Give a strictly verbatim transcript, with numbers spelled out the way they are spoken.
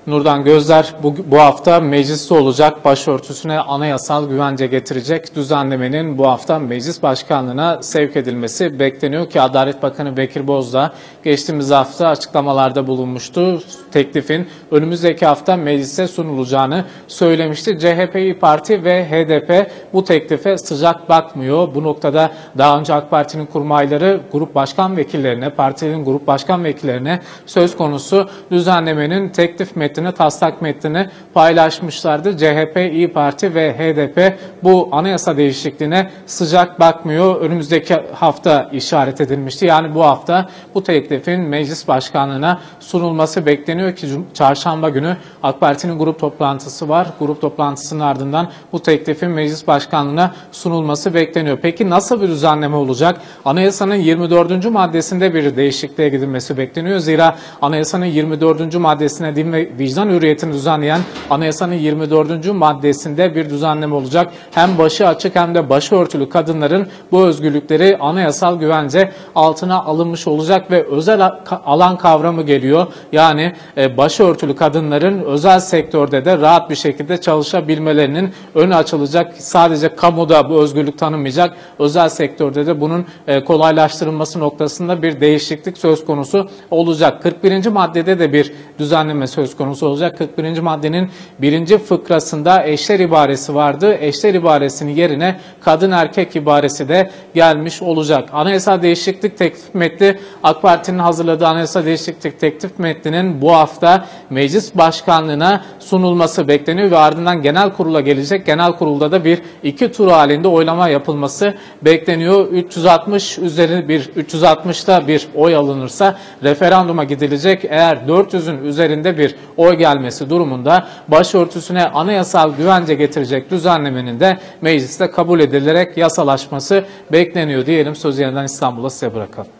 Nurdan Gözler bu, bu hafta mecliste olacak. Başörtüsüne anayasal güvence getirecek düzenlemenin bu hafta meclis başkanlığına sevk edilmesi bekleniyor ki Adalet Bakanı Bekir Bozdağ geçtiğimiz hafta açıklamalarda bulunmuştu. Teklifin önümüzdeki hafta meclise sunulacağını söylemişti. C H P, İYİ Parti ve H D P bu teklife sıcak bakmıyor. Bu noktada daha önce AK Parti'nin kurmayları grup başkan vekillerine, partinin grup başkan vekillerine söz konusu düzenlemenin teklif metnini, taslak metnini paylaşmışlardı. C H P, İYİ Parti ve H D P bu anayasa değişikliğine sıcak bakmıyor. Önümüzdeki hafta işaret edilmişti. Yani bu hafta bu teklifin meclis başkanlığına sunulması bekleniyor ki çarşamba günü AK Parti'nin grup toplantısı var. Grup toplantısının ardından bu teklifin meclis başkanlığına sunulması bekleniyor. Peki nasıl bir düzenleme olacak? Anayasanın yirmi dördüncü maddesinde bir değişikliğe gidilmesi bekleniyor. Zira anayasanın yirmi dördüncü maddesine din ve vicdan hürriyetini düzenleyen anayasanın yirmi dördüncü maddesinde bir düzenleme olacak. Hem başı açık hem de başörtülü kadınların bu özgürlükleri anayasal güvence altına alınmış olacak ve özel alan kavramı geliyor. Yani başörtülü kadınların özel sektörde de rahat bir şekilde çalışabilmelerinin önü açılacak. Sadece kamuda bu özgürlük tanınmayacak. Özel sektörde de bunun kolaylaştırılması noktasında bir değişiklik söz konusu olacak. kırk birinci maddede de bir düzenleme söz konusu olacak. kırk birinci maddenin birinci fıkrasında eşler ibaresi vardı. Eşler ibaresinin yerine kadın erkek ibaresi de gelmiş olacak. Anayasal değişiklik teklif metni, AK Parti'nin hazırladığı anayasal değişiklik teklif metninin bu hafta meclis başkanlığına sunulması bekleniyor ve ardından genel kurula gelecek. Genel kurulda da bir iki tur halinde oylama yapılması bekleniyor. üç yüz altmış üzeri bir üç yüz altmışta bir oy alınırsa referanduma gidilecek. Eğer dört yüzün üzerinde bir oy gelmesi durumunda başörtüsüne anayasal güvence getirecek düzenlemenin de mecliste kabul edilerek yasalaşması bekleniyor diyelim. Sözü yeniden İstanbul'a size bırakalım.